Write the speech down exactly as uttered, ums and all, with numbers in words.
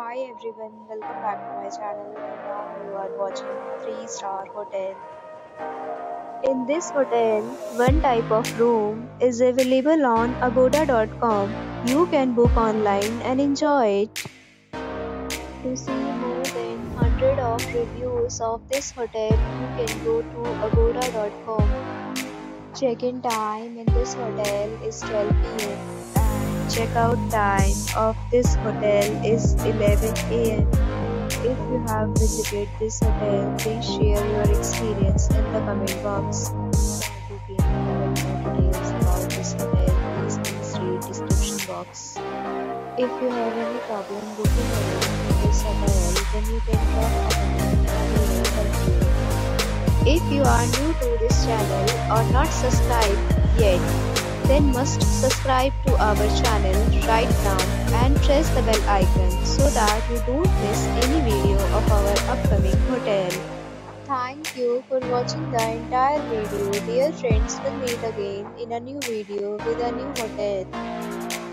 Hi everyone, welcome back to my channel and now you are watching three star Hotel. In this hotel, one type of room is available on agoda dot com. You can book online and enjoy it. To see more than one hundred of reviews of this hotel, you can go to agoda dot com. Check-in time in this hotel is twelve p m and check-out time of this hotel is eleven a m If you have visited this hotel, please share your experience in the comment box. For booking or more details about this hotel, please please read description box. If you have any problem booking a room in this hotel, then you can drop a comment and we will help you. If you are new to this channel or not subscribed yet, then must subscribe to our channel right now and press the bell icon so that you don't miss any video of our upcoming hotel. Thank you for watching the entire video. Dear friends, we'll meet again in a new video with a new hotel.